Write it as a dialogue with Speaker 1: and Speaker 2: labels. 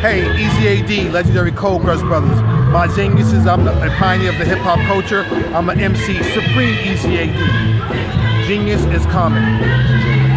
Speaker 1: Hey, Easy AD, legendary Cold Crush Brothers. My geniuses, I'm a pioneer of the hip-hop culture. I'm an MC, Supreme Easy AD. Genius is common.